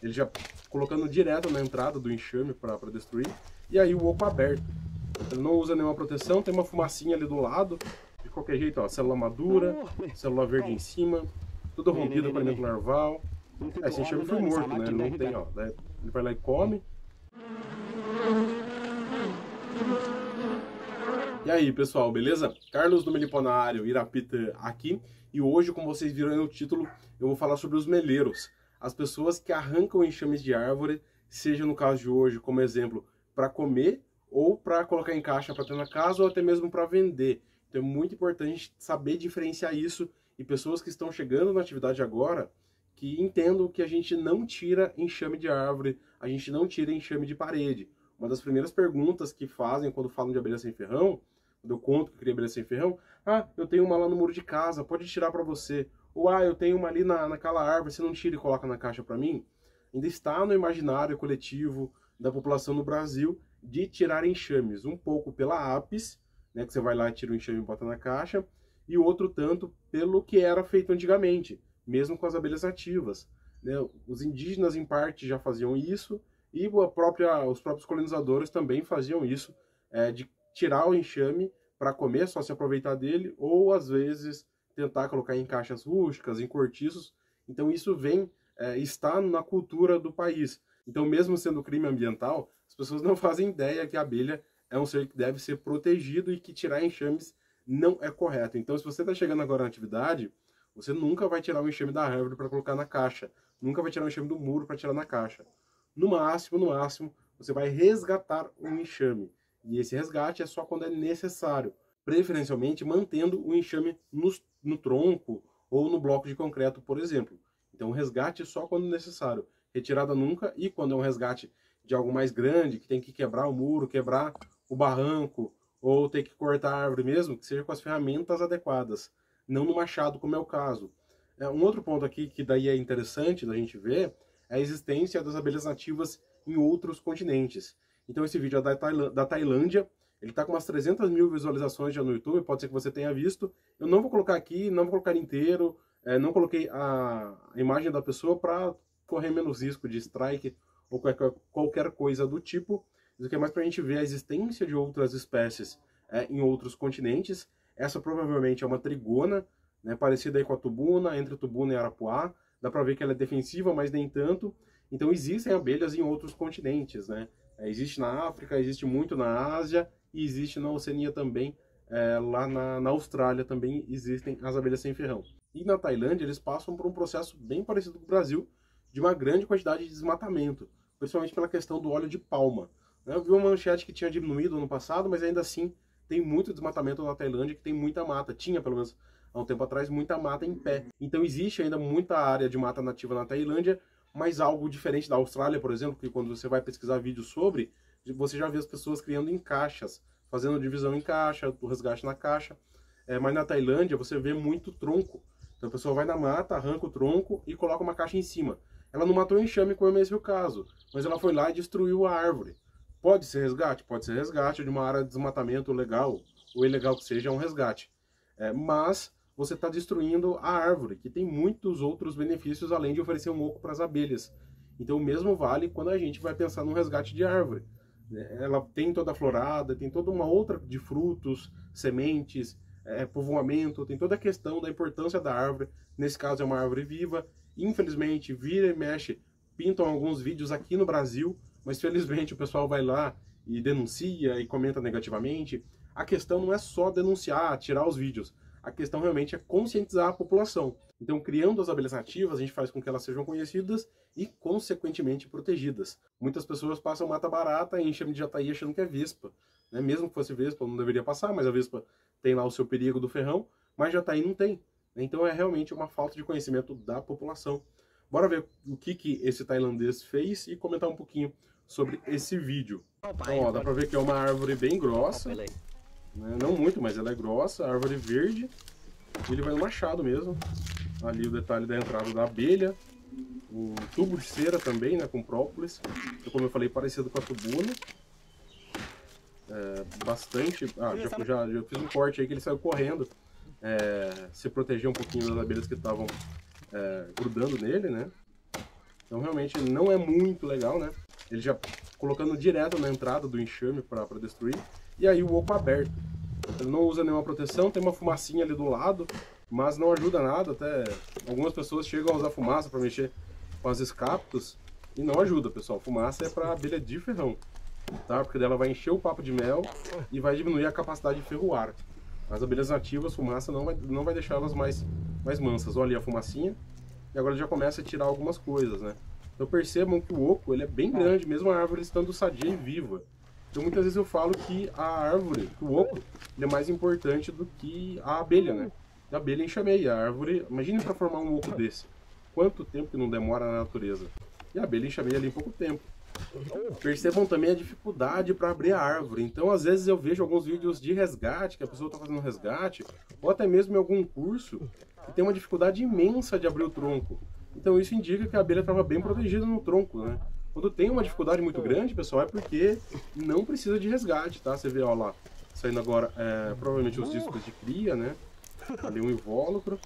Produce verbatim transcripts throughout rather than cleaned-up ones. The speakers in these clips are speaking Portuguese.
ele já colocando direto na entrada do enxame para destruir, e aí o oco aberto. Ele não usa nenhuma proteção, tem uma fumacinha ali do lado, de qualquer jeito, ó, célula madura, célula verde em cima, tudo rompido com alimento larval. É, esse enxame foi morto, né? Ele não tem, ó, né? Ele vai lá e come. E aí, pessoal, beleza? Carlos do Meliponário Irapita aqui, e hoje, como vocês viram aí no título, eu vou falar sobre os meleiros. As pessoas que arrancam enxames de árvore, seja no caso de hoje, como exemplo, para comer, ou para colocar em caixa para ter na casa, ou até mesmo para vender. Então é muito importante saber diferenciar isso, e pessoas que estão chegando na atividade agora, que entendam que a gente não tira enxame de árvore, a gente não tira enxame de parede. Uma das primeiras perguntas que fazem quando falam de abelha sem ferrão, quando eu conto que eu queria abelha sem ferrão, ah, eu tenho uma lá no muro de casa, pode tirar para você. Ou, ah, eu tenho uma ali na, naquela árvore, você não tira e coloca na caixa para mim? Ainda está no imaginário coletivo da população no Brasil de tirar enxames, um pouco pela apis, né, que você vai lá e tira o enxame e bota na caixa, e outro tanto pelo que era feito antigamente, mesmo com as abelhas nativas, né? Os indígenas, em parte, já faziam isso, e a própria, os próprios colonizadores também faziam isso, é, de tirar o enxame para comer, só se aproveitar dele, ou, às vezes, tentar colocar em caixas rústicas, em cortiços. Então, isso vem, é, está na cultura do país. Então, mesmo sendo crime ambiental, as pessoas não fazem ideia que a abelha é um ser que deve ser protegido e que tirar enxames não é correto. Então, se você está chegando agora na atividade, você nunca vai tirar o enxame da árvore para colocar na caixa. Nunca vai tirar o enxame do muro para tirar na caixa. No máximo, no máximo, você vai resgatar um enxame. E esse resgate é só quando é necessário. Preferencialmente, mantendo o enxame no, no tronco ou no bloco de concreto, por exemplo. Então, resgate só quando necessário. Retirada nunca, e quando é um resgate de algo mais grande, que tem que quebrar o muro, quebrar o barranco, ou ter que cortar a árvore mesmo, que seja com as ferramentas adequadas, não no machado, como é o caso. É, um outro ponto aqui que daí é interessante da gente ver é a existência das abelhas nativas em outros continentes. Então esse vídeo é da, Tailã da Tailândia, ele está com umas trezentas mil visualizações já no YouTube, pode ser que você tenha visto. Eu não vou colocar aqui, não vou colocar inteiro, é, não coloquei a, a imagem da pessoa para correr menos risco de strike ou qualquer, qualquer coisa do tipo. Isso aqui é mais para a gente ver a existência de outras espécies é, em outros continentes. Essa provavelmente é uma trigona, né, parecida aí com a tubuna, entre tubuna e arapuá. Dá para ver que ela é defensiva, mas nem tanto. Então existem abelhas em outros continentes, né? É, existe na África, existe muito na Ásia e existe na Oceania também. É, lá na, na Austrália também existem as abelhas sem ferrão. E na Tailândia eles passam por um processo bem parecido com o Brasil, de uma grande quantidade de desmatamento, principalmente pela questão do óleo de palma. Eu vi uma manchete que tinha diminuído no passado, mas ainda assim tem muito desmatamento na Tailândia, que tem muita mata. Tinha, pelo menos há um tempo atrás, muita mata em pé. Então existe ainda muita área de mata nativa na Tailândia, mas algo diferente da Austrália, por exemplo, que quando você vai pesquisar vídeos sobre, você já vê as pessoas criando em caixas, fazendo divisão em caixa, o resgate na caixa. É, mas na Tailândia você vê muito tronco. Então a pessoa vai na mata, arranca o tronco e coloca uma caixa em cima. Ela não matou o enxame, como é esse o caso, mas ela foi lá e destruiu a árvore. Pode ser resgate? Pode ser resgate de uma área de desmatamento legal, ou ilegal que seja, é um resgate. É, mas você está destruindo a árvore, que tem muitos outros benefícios, além de oferecer um oco para as abelhas. Então o mesmo vale quando a gente vai pensar num resgate de árvore. Ela tem toda a florada, tem toda uma outra de frutos, sementes, é, povoamento, tem toda a questão da importância da árvore. Nesse caso é uma árvore viva. Infelizmente, vira e mexe, pintam alguns vídeos aqui no Brasil, mas felizmente o pessoal vai lá e denuncia e comenta negativamente. A questão não é só denunciar, tirar os vídeos. A questão realmente é conscientizar a população. Então, criando as abelhas nativas, a gente faz com que elas sejam conhecidas e, consequentemente, protegidas. Muitas pessoas passam mata barata e enxame de jataí achando que é vespa, né? Mesmo que fosse vespa, não deveria passar, mas a vespa tem lá o seu perigo do ferrão, mas jataí não tem. Então é realmente uma falta de conhecimento da população. Bora ver o que, que esse tailandês fez e comentar um pouquinho sobre esse vídeo. Então, ó, dá pra ver que é uma árvore bem grossa, né? Não muito, mas ela é grossa, árvore verde. E ele vai no machado mesmo. Ali o detalhe da entrada da abelha. O tubo de cera também, né, com própolis. Então, como eu falei, parecido com a tubuna. É, bastante... Ah, já, já, já fiz um corte aí que ele saiu correndo. É, se proteger um pouquinho das abelhas que estavam é, grudando nele, né? Então realmente não é muito legal, né? Ele já colocando direto na entrada do enxame para destruir. E aí o oco aberto. Ele não usa nenhuma proteção, tem uma fumacinha ali do lado, mas não ajuda nada. Até algumas pessoas chegam a usar fumaça para mexer com as escaptos e não ajuda, pessoal. Fumaça é para abelha de ferrão, tá? Porque dela vai encher o papo de mel e vai diminuir a capacidade de ferroar. As abelhas nativas, fumaça não vai, não vai deixar elas mais, mais mansas. Olha ali a fumacinha. E agora já começa a tirar algumas coisas, né? Então percebam que o oco ele é bem grande, mesmo a árvore estando sadia e viva. Então muitas vezes eu falo que a árvore, que o oco, ele é mais importante do que a abelha, né? A abelha enxameia, a árvore... Imagine para formar um oco desse. Quanto tempo que não demora na natureza. E a abelha enxameia ali em pouco tempo. Percebam também a dificuldade para abrir a árvore. Então às vezes eu vejo alguns vídeos de resgate, que a pessoa está fazendo resgate, ou até mesmo em algum curso, que tem uma dificuldade imensa de abrir o tronco. Então isso indica que a abelha estava bem protegida no tronco, né? Quando tem uma dificuldade muito grande, pessoal, é porque não precisa de resgate, tá? Você vê, ó lá, saindo agora, é, provavelmente os discos de cria, né? Ali um invólucro.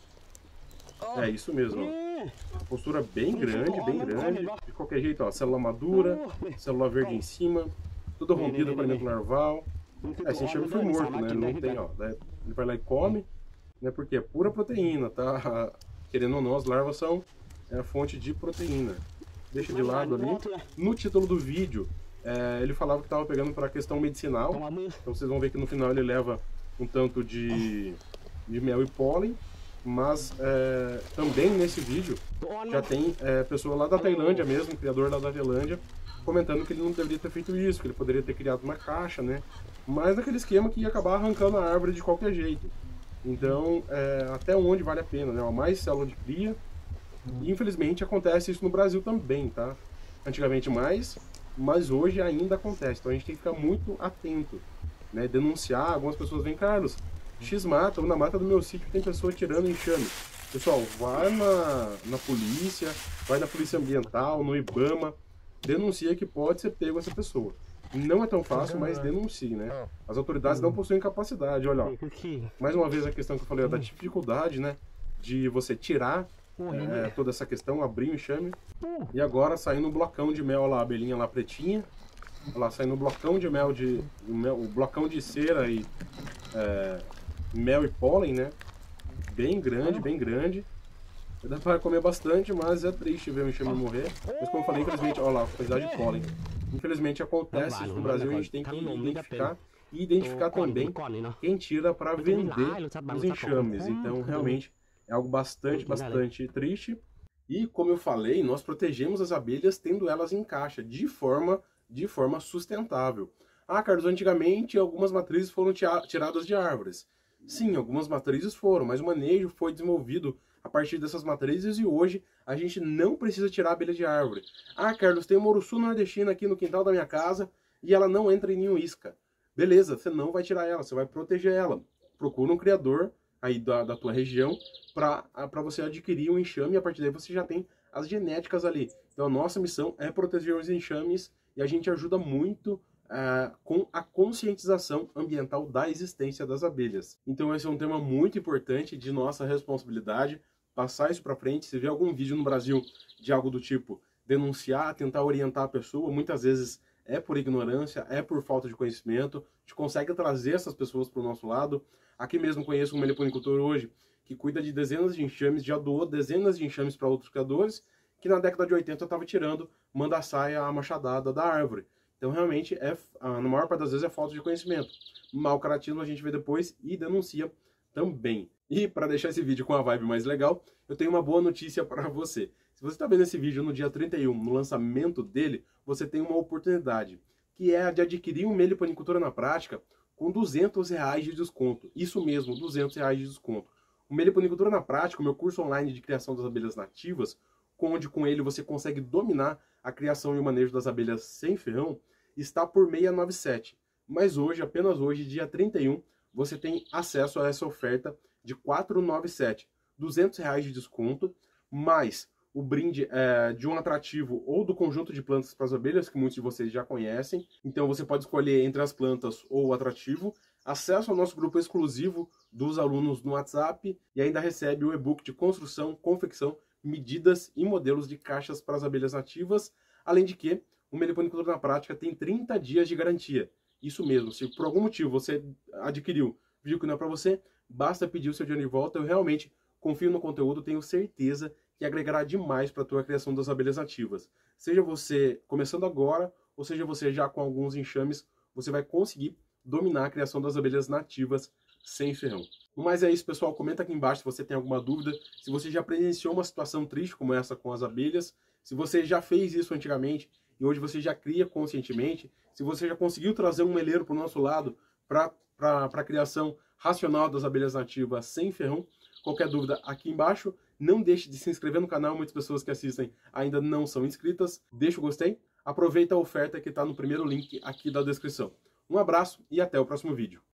É isso mesmo, ó. Postura bem grande, bem grande. De qualquer jeito, ó, célula madura, célula verde em cima, tudo rompido com alimento larval. É, esse enxame foi morto, né? Ele não tem, ó. Ele vai lá e come, né? Porque é pura proteína, tá? Querendo ou não, as larvas são é, a fonte de proteína. Deixa de lado ali. No título do vídeo, é, ele falava que estava pegando para a questão medicinal. Então vocês vão ver que no final ele leva um tanto de, de mel e pólen. Mas é, também nesse vídeo já tem é, pessoa lá da Tailândia mesmo, criador lá da Tailândia, comentando que ele não deveria ter feito isso, que ele poderia ter criado uma caixa, né? Mas naquele esquema que ia acabar arrancando a árvore de qualquer jeito. Então, é, até onde vale a pena, né? Mais célula de cria. E infelizmente acontece isso no Brasil também, tá? Antigamente mais, mas hoje ainda acontece. Então a gente tem que ficar muito atento, né? Denunciar. Algumas pessoas vêm, Carlos, X-mata, ou na mata do meu sítio tem pessoa tirando enxame. Pessoal, vai na, na polícia, vai na polícia ambiental, no IBAMA, denuncia que pode ser pego essa pessoa. Não é tão fácil, mas denuncie, né? As autoridades não possuem capacidade. Olha, ó, mais uma vez a questão que eu falei, ó, da dificuldade, né? De você tirar é, toda essa questão, abrir o enxame. E agora saindo um blocão de mel lá, a abelhinha lá pretinha. Olha lá, saindo um blocão de mel, de, o, mel, o blocão de cera e é, mel e pólen, né? Bem grande, bem grande. Dá para comer bastante, mas é triste ver o enxame morrer. Mas como eu falei, infelizmente, olha lá, a quantidade de pólen. Infelizmente acontece isso no Brasil, a gente tem que identificar e identificar também quem tira para vender os enxames. Então, realmente, é algo bastante, bastante triste. E, como eu falei, nós protegemos as abelhas tendo elas em caixa, de forma, de forma sustentável. Ah, Carlos, antigamente algumas matrizes foram tiradas de árvores. Sim, algumas matrizes foram, mas o manejo foi desenvolvido a partir dessas matrizes e hoje a gente não precisa tirar a abelha de árvore. Ah, Carlos, tem uma uruçu nordestina aqui no quintal da minha casa e ela não entra em nenhum isca. Beleza, você não vai tirar ela, você vai proteger ela. Procura um criador aí da, da tua região para você adquirir um enxame e a partir daí você já tem as genéticas ali. Então a nossa missão é proteger os enxames e a gente ajuda muito Uh, com a conscientização ambiental da existência das abelhas. Então esse é um tema muito importante de nossa responsabilidade, passar isso para frente. Se vê algum vídeo no Brasil de algo do tipo, denunciar, tentar orientar a pessoa, muitas vezes é por ignorância, é por falta de conhecimento, a gente consegue trazer essas pessoas para o nosso lado. Aqui mesmo conheço um meliponicultor hoje que cuida de dezenas de enxames, já doou dezenas de enxames para outros criadores, que na década de oitenta estava tirando manda-saia a machadada da árvore. Então, realmente, é, na maior parte das vezes é falta de conhecimento. Mau caratismo a gente vê depois e denuncia também. E, para deixar esse vídeo com a vibe mais legal, eu tenho uma boa notícia para você. Se você está vendo esse vídeo no dia trinta e um, no lançamento dele, você tem uma oportunidade, que é a de adquirir um Meliponicultura na Prática com duzentos reais de desconto. Isso mesmo, duzentos reais de desconto. O Meliponicultura na Prática, o meu curso online de criação das abelhas nativas, onde com ele você consegue dominar a criação e o manejo das abelhas sem ferrão, está por seiscentos e noventa e sete. Mas hoje, apenas hoje, dia trinta e um, você tem acesso a essa oferta de quatrocentos e noventa e sete. duzentos reais de desconto, mais o brinde é, de um atrativo ou do conjunto de plantas para as abelhas, que muitos de vocês já conhecem. Então você pode escolher entre as plantas ou o atrativo. Acesso ao nosso grupo exclusivo dos alunos no WhatsApp e ainda recebe o e-book de construção, confecção, medidas e modelos de caixas para as abelhas nativas, além de que o meliponicultor na prática tem trinta dias de garantia. Isso mesmo, se por algum motivo você adquiriu, viu que não é para você, basta pedir o seu dinheiro de volta. Eu realmente confio no conteúdo, tenho certeza que agregará demais para a tua criação das abelhas nativas. Seja você começando agora, ou seja você já com alguns enxames, você vai conseguir dominar a criação das abelhas nativas sem ferrão. Mas é isso, pessoal. Comenta aqui embaixo se você tem alguma dúvida, se você já presenciou uma situação triste como essa com as abelhas, se você já fez isso antigamente e hoje você já cria conscientemente, se você já conseguiu trazer um meleiro para o nosso lado para a criação racional das abelhas nativas sem ferrão. Qualquer dúvida aqui embaixo. Não deixe de se inscrever no canal, muitas pessoas que assistem ainda não são inscritas. Deixa o gostei, aproveita a oferta que está no primeiro link aqui da descrição. Um abraço e até o próximo vídeo.